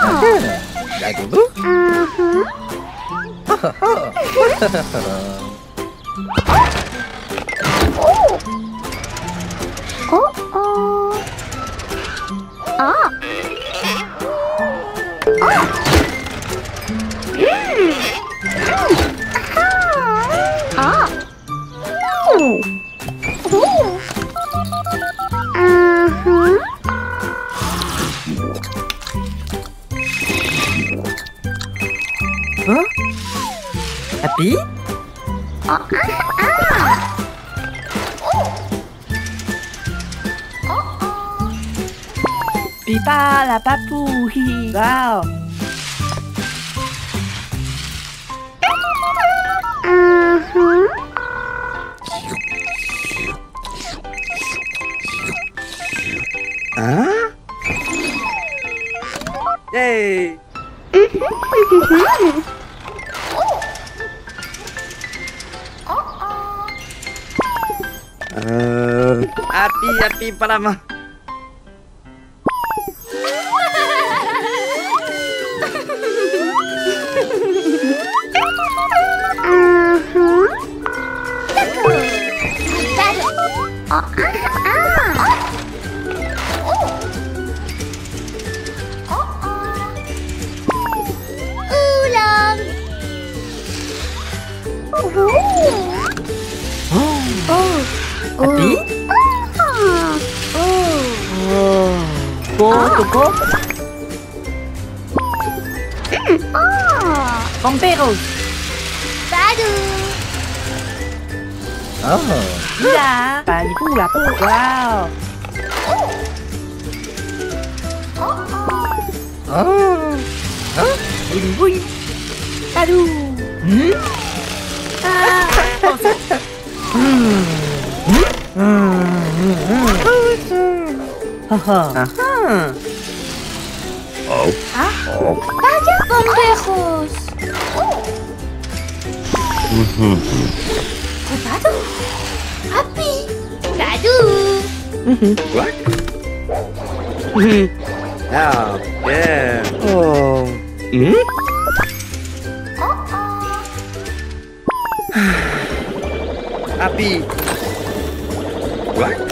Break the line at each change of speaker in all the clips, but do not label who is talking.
Dah dulu?
Happy? Pipa la papou, hi, wow.
Huh? Yay! Api Palama.
Tuko? Pomperos.
Baru.
Iya, bali pula tuh. Wow. Bui. Aduh. Haha.
Vaya complejos. Cuidado. Happy. Tadu.
What? Yeah. Oh. Api. What?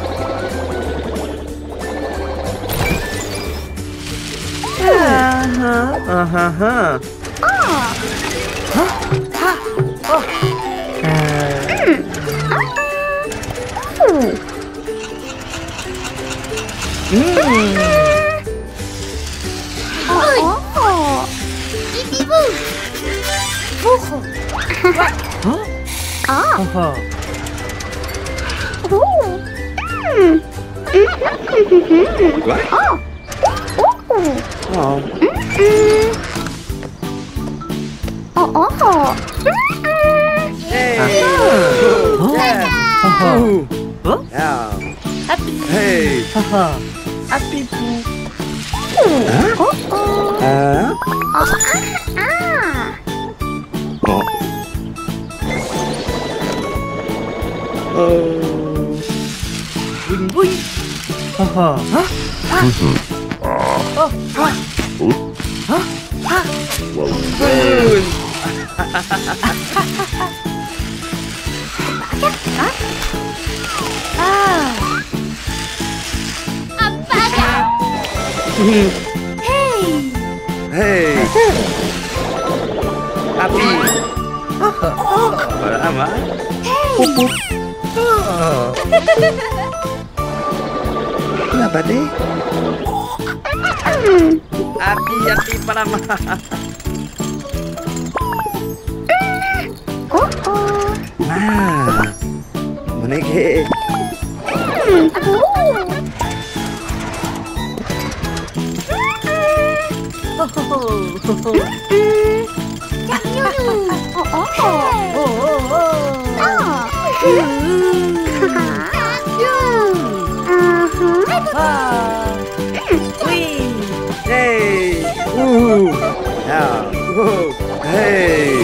Hey.
Happy poo. Bui.
Hey. Api. Palama. Kenapa deh? Api Palama. Nah, menege. Hey. Hey.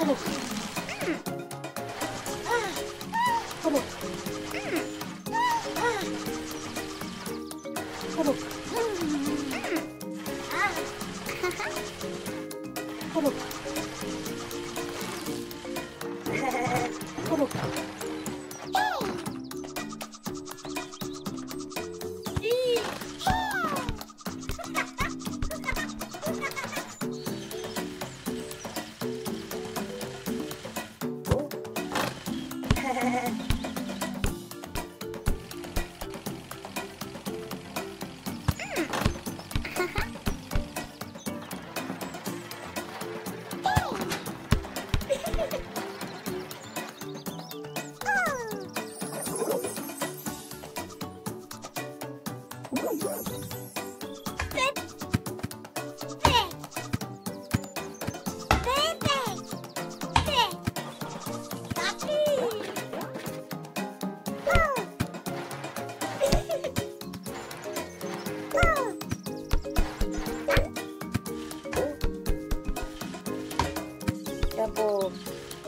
여보.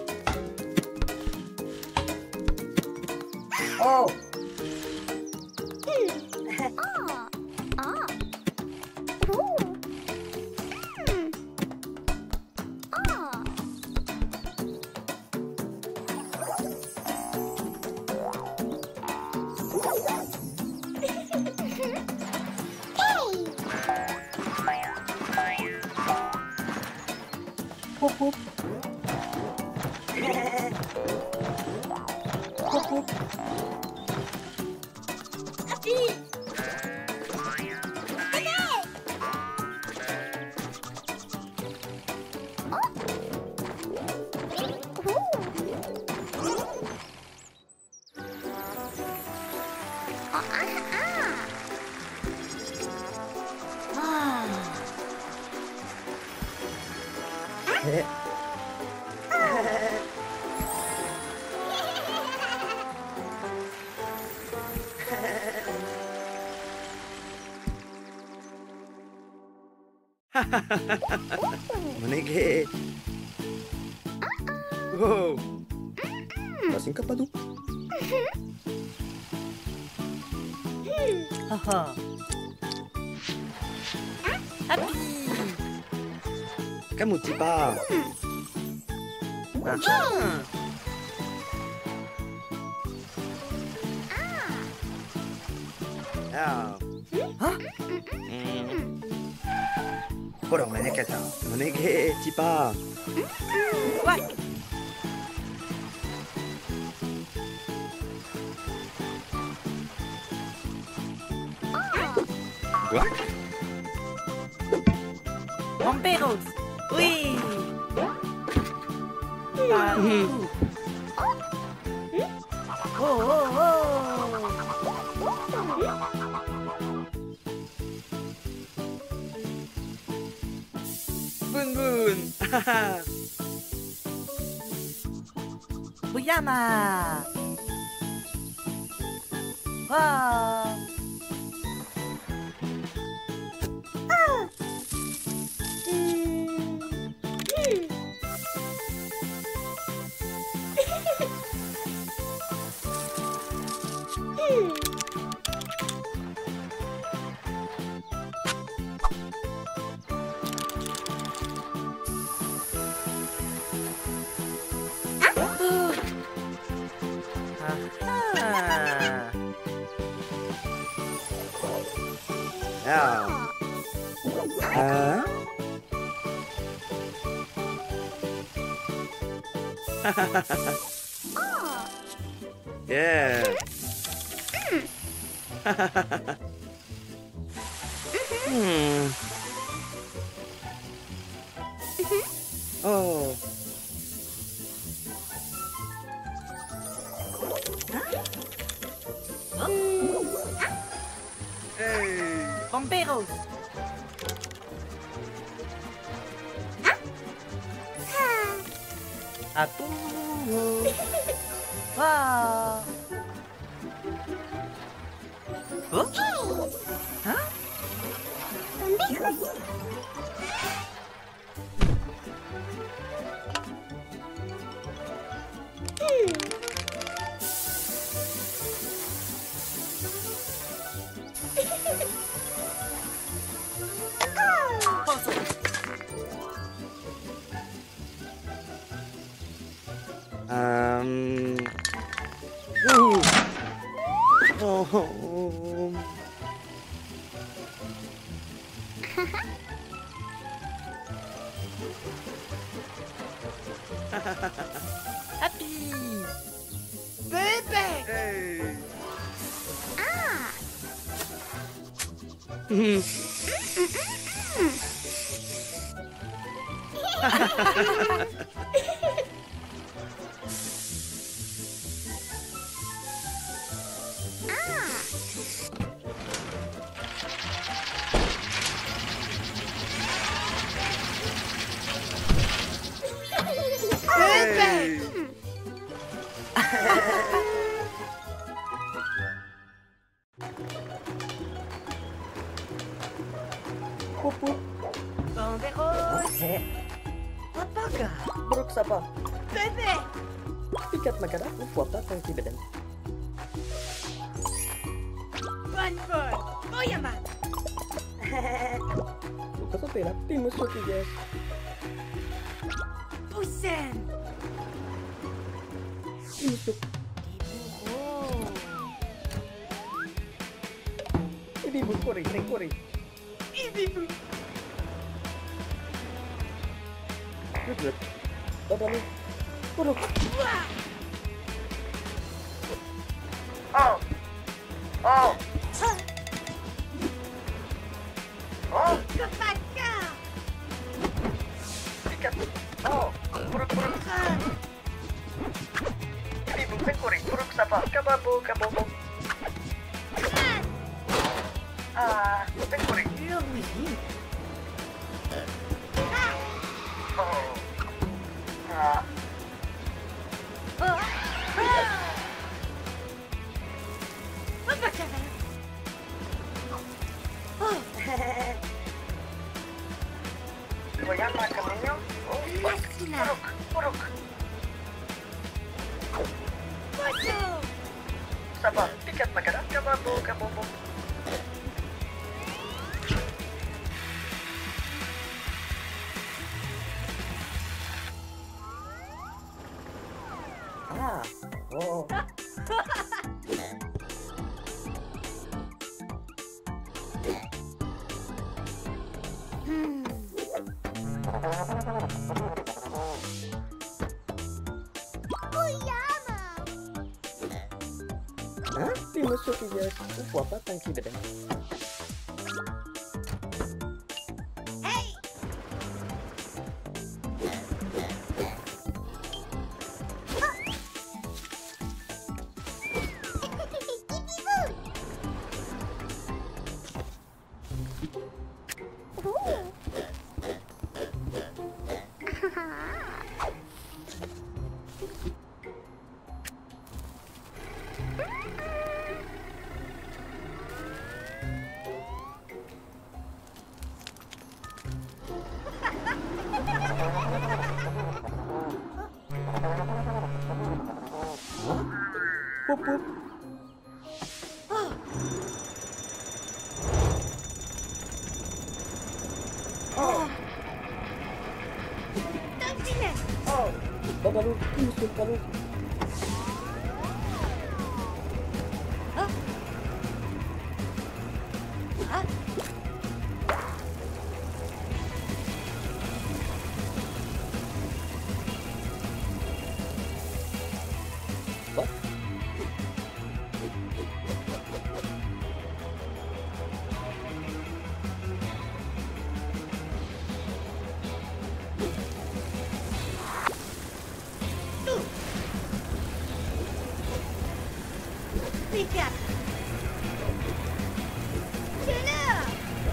오. 호흡. 호흡.
Manege. Wow. Lasing ka pa do?
Haha. Happy.
Kamu tipa. Ya.
Hah?
Porong nanya kata. Manege tipa.
Wah.
What?
Bomberos. Ui.
Bun bun.
Buyama. Wah.
Ya. Hah? Yeah. Oh. Hey.
Bomberos. Atu. Wah. Oh? Hah?
Um. Oh.
Happy. Bébé.
Hey.
Ah.
Hey.
Bombe rose. Apaga.
Buruk sapa?
Bébé.
Pikat magara upo pa tang tibedan.
Bon bon. Oyama.
Uko sa pera, pimus so tigas.
Poussin.
Pimus so
Oh.
ibibu kori, kori.
Ibibu.
Good. Babalu. Buruk.
Wah.
Oh. Oh. Oh.
Kapaka.
Pikat. Oh. Buruk. Ibibu kori, buruk sapa? Kababu. Ah, kori.
Louis.
Oh. Ah.
Apaka. Oh.
Goyama caminho.
Lasla.
Buruk.
Pocho.
Sapa? Pikat magara. Kababu. Ah. Oh.
Uyama.
Hah? Pimus so tigas. Upo pa tang tibedan.
Hey.
Pup.
Tangkine.
Oh. Babalu. Pimus so palu. What?
Pikat. Cina.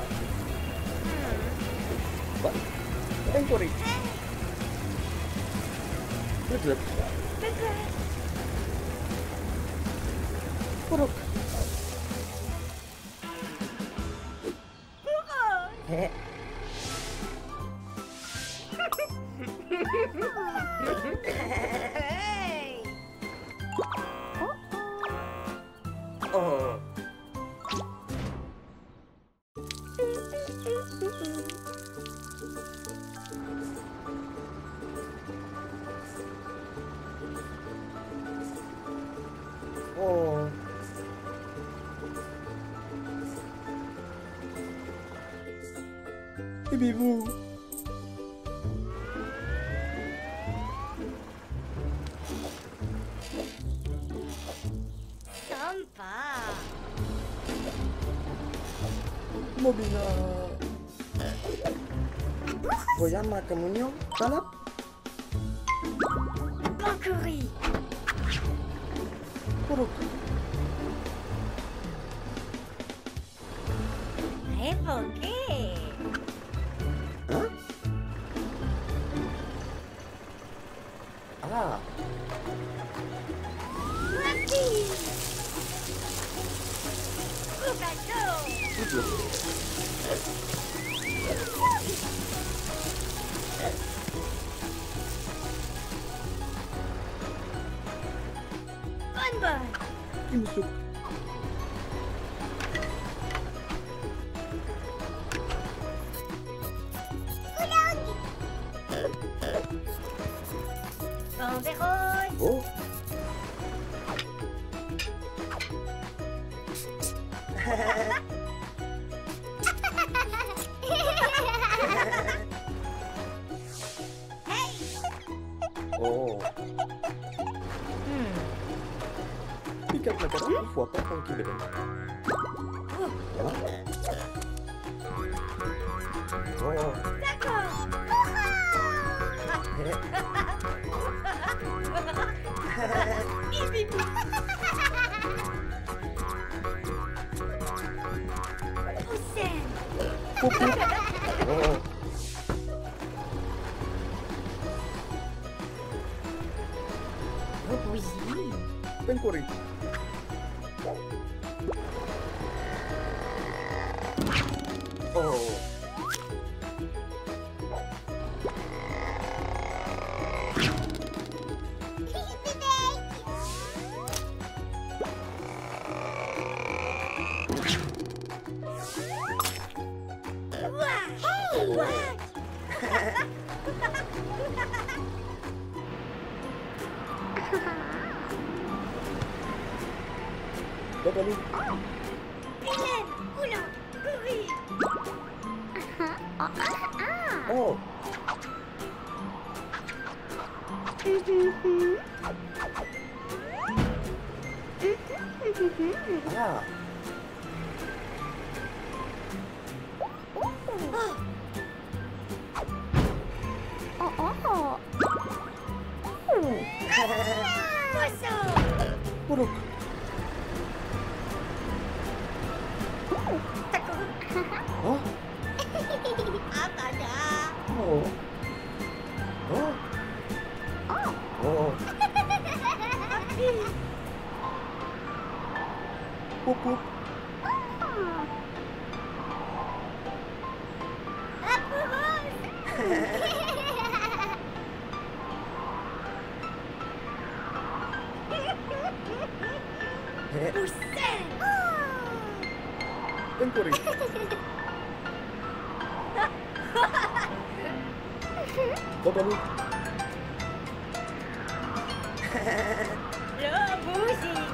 What? Kori. Good.
Bébé.
Buruk. Heh.
Hey.
Oh.
Bibu.
Sampah.
Mobina. Goyang mata munyong. Talap.
Bakery.
Puruk.
Révoqué.
Hah? Ah.
Lucky. Rubato.
Tujuh.
Bonbon.
Imsuk.
Bonbon.
Oh.
Hey.
Oh. Pick up la carotte une fois, pas tant qu'il est. Oh.
D'accord. Bip, bip. Poussin.
Oh.
Bougie.
Pencori. Oh.
Hey, what?
Babalou.
Hélène, Oula, Goury.
Oh. Ah.
Poisson.
Puruk.
D'accord.
Oh.
Ah, pada.
Oh. Oh. Oh. Pup pup.
La pourose. Poussin.
Pencori. Babalou.
Le bougie.